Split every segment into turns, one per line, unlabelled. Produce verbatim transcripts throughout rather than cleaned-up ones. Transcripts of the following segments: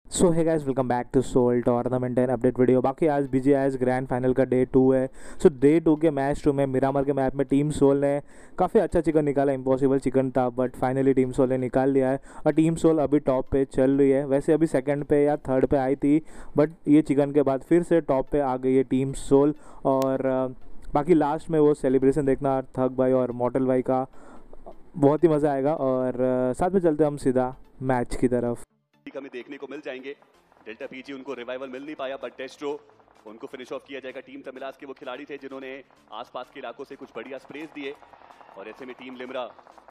So hi guys, welcome back to soul tournament and update video. बाकी आज BGIS grand final का day two है। So day two के match two में Miramar के map में टीम सोल ने काफ़ी अच्छा चिकन निकाला। इम्पॉसिबल चिकन था बट फाइनली टीम सोल ने निकाल लिया है और टीम सोल अभी टॉप पे चल रही है। वैसे अभी सेकंड पे या थर्ड पे आई थी बट ये चिकन के बाद फिर से टॉप पे आ गई है टीम सोल। और अ, बाकी लास्ट में वो सेलिब्रेशन देखना थक भाई और मॉडल भाई का बहुत ही मज़ा आएगा। और अ, साथ में चलते हम सीधा मैच की तरफ।
हमें देखने को मिल जाएंगे। डेल्टा पीजी उनको रिवाइवल मिल नहीं पाया बट डेस्ट्रो उनको फिनिश ऑफ किया जाएगा। टीम तमिलास के वो खिलाड़ी थे जिन्होंने आसपास के इलाकों से कुछ बढ़िया स्प्रेस दिए और ऐसे में टीम लिमरा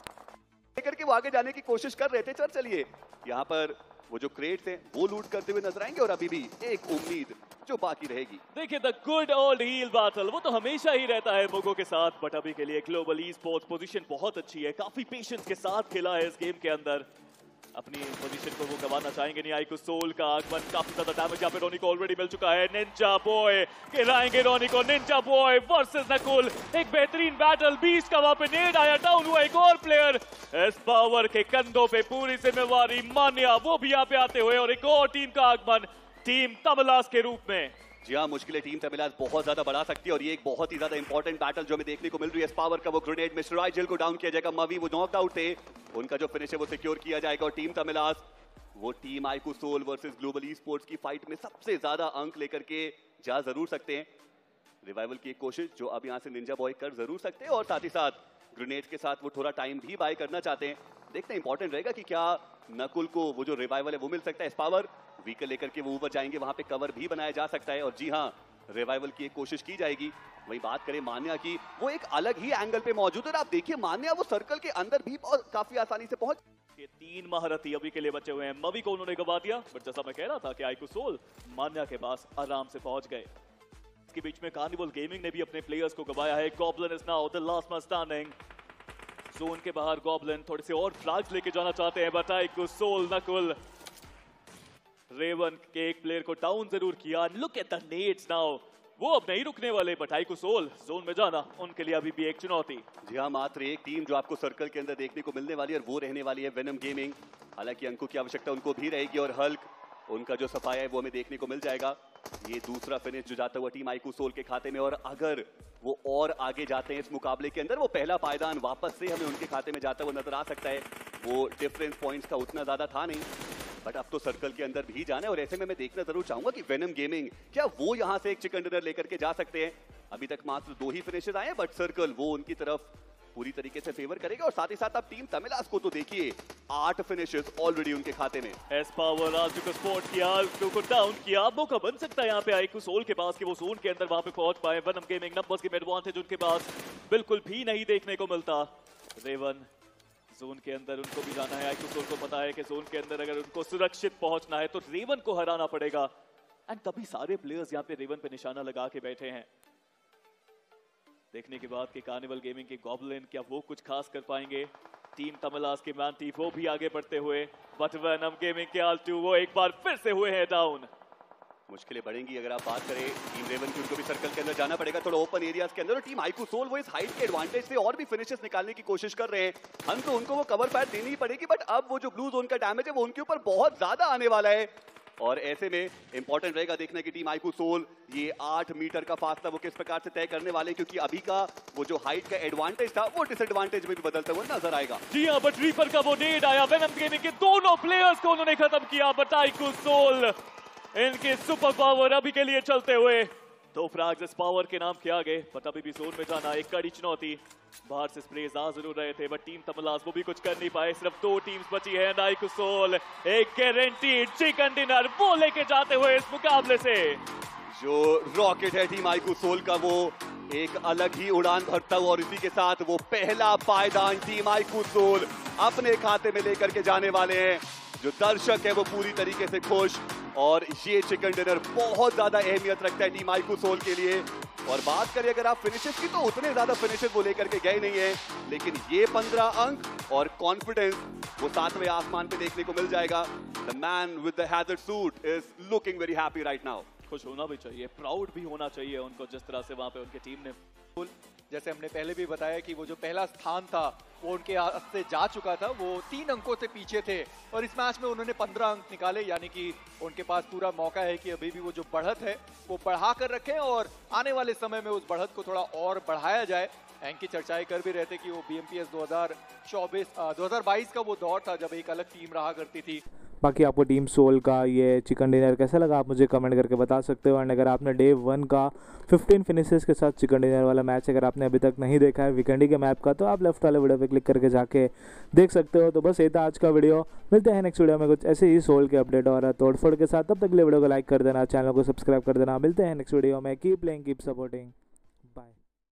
लेकर के वो आगे जाने की कोशिश कर रहे थे। चल चलिए यहाँ पर वो जो क्रेट्स हैं वो लूट करते हुए नजर आएंगे और अभी भी एक उम्मीद जो बाकी रहेगी।
देखिए the good old heel battle वो तो हमेशा ही रहता है मोगो के साथ, बट अभी के लिए ग्लोबल ई स्पोर्ट्स पोजीशन बहुत अच्छी है। काफी पेशेंस के साथ खेला है इस गेम के अंदर। अपनी पोजीशन को वो गवाना चाहेंगे नहीं। आईकू सोल का आगमन, काफी ज्यादा डैमेज यहाँ पे रोनी को ऑलरेडी मिल चुका है। निंजा बॉय गिराएंगे रोनी को। निंजा बॉय वर्सेस नकुल, एक बेहतरीन बैटल। बीस का वहां पे नेड आया, डाउन हुआ एक और प्लेयर। एस पावर के कंधों पे पूरी जिम्मेवारी मान्या वो भी यहाँ पे आते हुए और एक और टीम का आगमन टीम तमिलास के रूप में।
जी हाँ, मुश्किलें टीम तमिलास बहुत ज्यादा बढ़ा सकती है और ये एक बहुत ही ज्यादा इंपॉर्टेंट बैटल जो हमें देखने को मिल रही है। पावर का वो ग्रेनेड मिस्टर राइजल को डाउन किया जाएगा। मवी वो नॉक आउट थे, उनका जो फिनिश है वो सिक्योर किया जाएगा। और टीम तमिलास वो team iQOO soul versus global esports की फाइट में सबसे ज्यादा अंक लेकर के जा जरूर सकते हैं। रिवाइवल की एक कोशिश जो अब यहाँ से निंजा बॉय कर जरूर सकते हैं और साथ ही साथ ग्रेनेड के साथ वो थोड़ा टाइम भी बाय करना चाहते हैं। देखते हैं इंपॉर्टेंट रहेगा कि क्या नकुल को वो जो रिवाइवल है वो मिल सकता है। पावर व्हीकल लेकर के वो ऊपर जाएंगे, वहां पे कवर भी बनाया जा सकता है और जी हाँ रिवाइवल की एक कोशिश की जाएगी। वही बात करें मान्या की, वो एक अलग ही एंगल पे मौजूद है। आप देखिए मान्या वो सर्कल के अंदर भी काफी आसानी से पहुंच।
ये तीन महारथी अभी के लिए बचे हुए हैं। मवी को उन्होंने गवा दिया बट जैसा मैं कह रहा था कि आईकू सोल मान्या के पास आराम से पहुंच गए। इसके बीच में कार्निवल गेमिंग ने भी अपने प्लेयर्स को गवाया है। Goblin is now the last man standing. Zone के बाहर गॉब्लिन थोड़े से और फ्लैग्स लेके जाना चाहते हैं but iQOO soul Nakul Raven के एक प्लेयर को डाउन जरूर किया। Look at the nades now, वो अब नहीं रुकने वाले। बट आईकू सोल जोन में जाना उनके लिए अभी भी एक चुनौती।
जी हाँ, मात्र एक टीम जो आपको सर्कल के अंदर देखने को मिलने वाली है और वो रहने वाली है वेनम गेमिंग। हालांकि अंकों की आवश्यकता उनको भी रहेगी और हल्क उनका जो सफाया है वो हमें देखने को मिल जाएगा। ये दूसरा फिनिश जो जाता हुआ टीम आईकू सोल के खाते में, और अगर वो और आगे जाते हैं इस मुकाबले के अंदर वो पहला पायदान वापस से हमें उनके खाते में जाता हुआ नजर आ सकता है। वो डिफरेंस पॉइंट्स का उतना ज्यादा था नहीं बट अब तो सर्कल के अंदर भी जाना है और ऐसे में मैं देखना जरूर चाहूंगा कि वेनम गेमिंग क्या वो यहां से एक चिकन डिनर लेकर के जा सकते हैं। अभी तक मात्र दो ही फिनिशेस आए हैं बट सर्कल वो उनकी तरफ पूरी तरीके से फेवर करेगा। और साथ ही साथ अब टीम तमिलास को तो देखिए आठ फिनिशेस ऑलरेडी उनके खाते में।
एस पावर आजू को स्पॉट किया, आजू को डाउन किया। अब मौका बन सकता है यहाँ पे आईकू सोल के पास कि वो जोन के अंदर वहां पे पहुंच पाए। वेनम गेमिंग नंबर्स की एडवांटेज उनके पास बिल्कुल भी नहीं देखने को मिलता। रेवन जोन के अंदर उनको भी जाना है। आईकू सोल को पता है कि जोन के अंदर अगर उनको सुरक्षित पहुंचना है तो रेवन को हराना पड़ेगा। एंड तभी सारे प्लेयर्स यहाँ पे रेवन पे निशाना लगा के बैठे हैं। देखने के बाद कि कार्निवल गेमिंग के गॉब्लिन क्या वो कुछ खास कर पाएंगे। टीम तमिलास के मैंटी वो भी आगे बढ़ते हुए बट वेनम गेमिंग के आल्टू वो एक बार फिर से हुए हैं डाउन।
मुश्किलें बढ़ेंगी अगर आप बात करें टीम रेवन की। उनको भी सर्कल के अंदर जाना पड़ेगा थोड़ा ओपन एरियाज के अंदर। और टीम आईकू सोल वो इस हाइट के एडवांटेज से और भी फिनिशेस निकालने की कोशिश कर रहे हैं। हम तो उनको वो कवर फायर देनी ही पड़ेगी बट अब वो जो ब्लू जोन का डैमेज है वो उनके ऊपर बहुत ज्यादा आने वाला है और ऐसे में इंपॉर्टेंट रहेगा देखना कि टीम आईकू सोल ये आठ मीटर का फासला वो किस प्रकार से तय करने वाले, क्योंकि अभी का वो जो हाइट का एडवांटेज था वो डिसएडवांटेज में भी बदलता हुआ नजर आएगा।
जी हाँ, बट रीपर का वो नेड आया। वेनम गेमिंग के दोनों प्लेयर्स को उन्होंने खत्म किया बट आईकू सोल इनके सुपर पावर अभी के लिए चलते हुए दो फ्रैग्स इस पावर के नाम के आगे बट अभी भी जोन में जाना एक कड़ी चुनौती। बाहर से स्प्रेज आ जरूर रहे थे बट टीम तमिलास वो भी कुछ कर नहीं पाए। सिर्फ दो टीम्स बची है। आईकू सोल एक गारंटीड चिकन डिनर वो लेके जाते हुए इस मुकाबले से।
जो रॉकेट है टीम आईकू सोल का वो एक अलग ही उड़ान भरता हुआ और इसी के साथ वो पहला पायदान टीम आईकू सोल अपने खाते में लेकर के जाने वाले हैं। जो दर्शक है वो पूरी तरीके से खुश और ये चिकन डिनर बहुत ज्यादा अहमियत रखता है टीम आईकू सोल के लिए। और बात करें अगर आप फिनिशेस की तो उतने ज्यादा फिनिशेस वो लेकर के गए नहीं है लेकिन ये पंद्रह अंक और कॉन्फिडेंस वो सातवें आसमान पे देखने को मिल जाएगा। The man with the hazard suit is looking very happy right now.
खुश होना भी चाहिए, प्राउड भी होना चाहिए उनको जिस तरह से वहां पे उनकी टीम ने
जैसे हमने पहले भी बताया कि वो जो पहला स्थान था वो उनके हाथ से जा चुका था, वो तीन अंकों से पीछे थे और इस मैच में उन्होंने पंद्रह अंक निकाले, यानी कि उनके पास पूरा मौका है कि अभी भी वो जो बढ़त है वो बढ़ा कर रखें और आने वाले समय में उस बढ़त को थोड़ा और बढ़ाया जाए। एंकी चर्चाएं कर भी रहे थे कि वो बीएमपीएस दो हज़ार चौबीस दो हज़ार बाईस का वो दौर था जब एक अलग टीम रहा करती थी।
बाकी आपको टीम सोल का ये चिकन डिनर कैसा लगा आप मुझे कमेंट करके बता सकते हो। एंड अगर आपने डे वन का फिफ्टीन फिनिशेस के साथ चिकन डिनर वाला मैच अगर आपने अभी तक नहीं देखा है वीकेंडी के मैप का, तो आप लेफ्ट वाले वीडियो पे क्लिक करके जाके देख सकते हो। तो बस ये था आज का वीडियो, मिलते हैं नेक्स्ट वीडियो में कुछ ऐसे ही सोल के अपडेट और तोड़फोड़ के साथ। तब तक के लिए वीडियो को लाइक कर देना, चैनल को सब्सक्राइब कर देना। मिलते हैं नेक्स्ट वीडियो में। Keep playing, keep supporting.